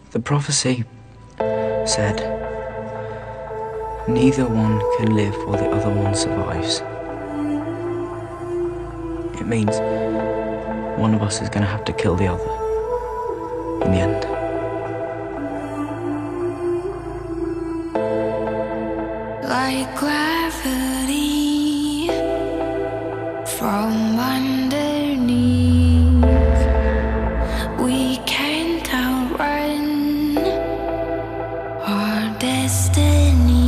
The prophecy said, neither one can live while the other one survives. It means one of us is going to have to kill the other in the end. Like gravity from underneath, we can't outrun our destiny.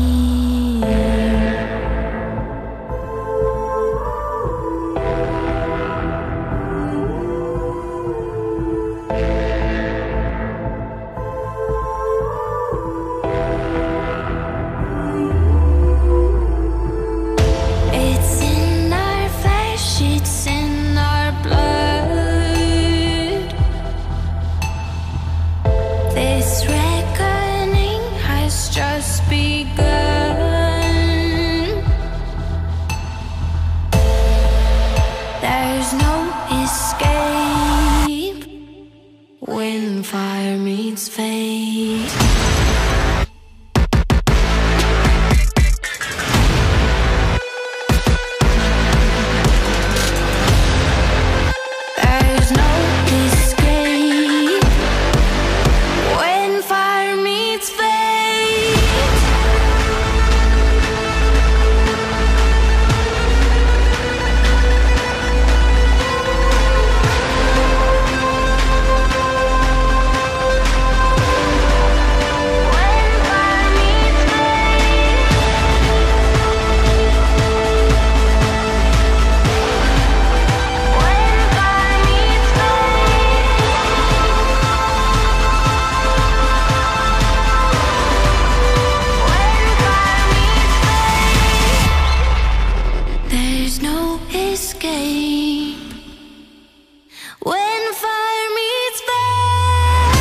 This reckoning has just begun. There's no escape when fire meets fate. Escape when fire meets fate.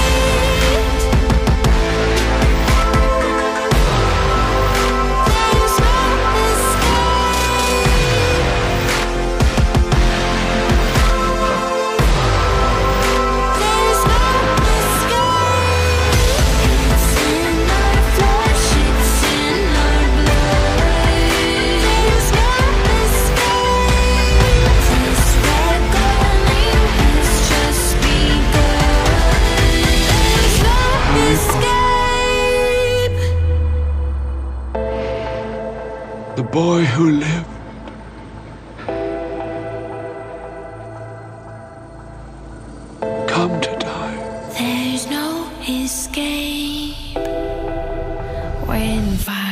There's no escape. It's in our flesh, it's in our blood. There's no The boy who lived come to die. There's no escape when fire